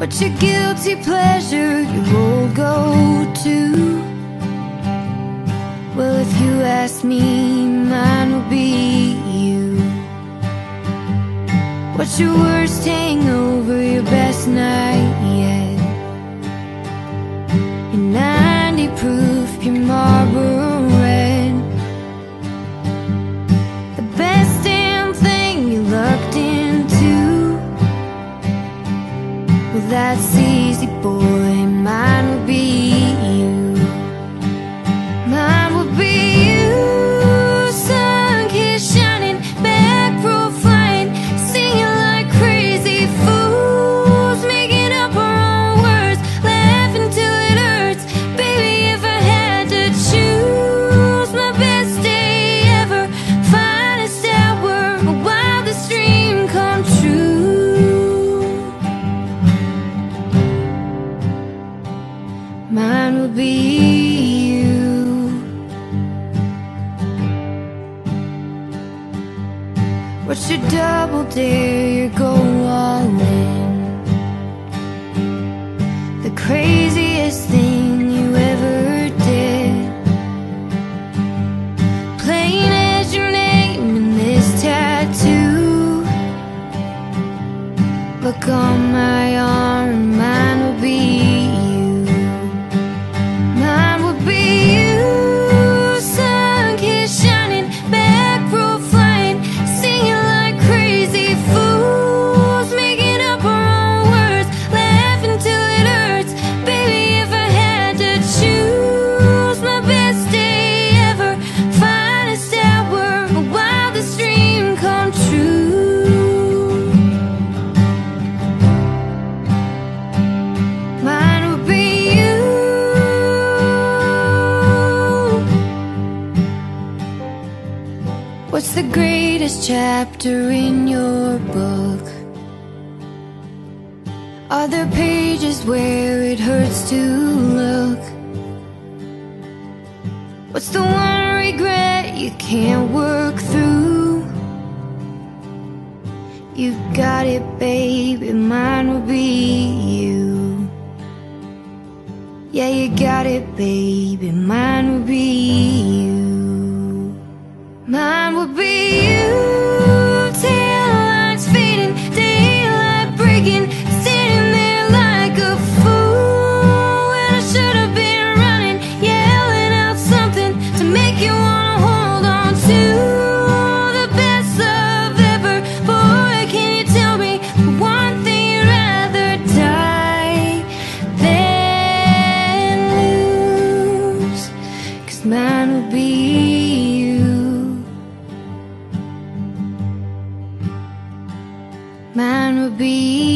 What's your guilty pleasure, your old go-to? Well, if you ask me, mine will be you. What's your worst hangover, your best night yet? Your 90 proof, your Marlboro Red. The best damn thing you lucked into. Well, that's easy, boy, mine will be you. Mine will be you. Sun kiss shining, back row flying, singing like crazy fools, making up our own words, laughing till it hurts. Baby, if I had to choose, my best day ever, finest hour, my wildest dream come true. Mine will be you. What's your double dare, your go all in? The craziest thing you ever did. Plain as your name in this tattoo. Look on my arm, mine will be you. Mine will be you. Sun kiss shining, back row flying, singing like crazy fools, making up our own words, laughing till it hurts. Baby, if I had to choose, my best day ever, finest hour, my wildest dream come true. Mine will be you. What's the greatest chapter in your book? Are there pages where it hurts to look? What's the one regret you can't work through? You got it, baby, mine will be you. Yeah, you got it, baby, mine will be you. Mine will be you. Tail lights fading, daylight breaking, standing there like a fool when I should have been running, yelling out something to make you wanna hold on to the best love ever. Boy, can you tell me the one thing you'd rather die than lose? 'Cause mine will be you. Mine will be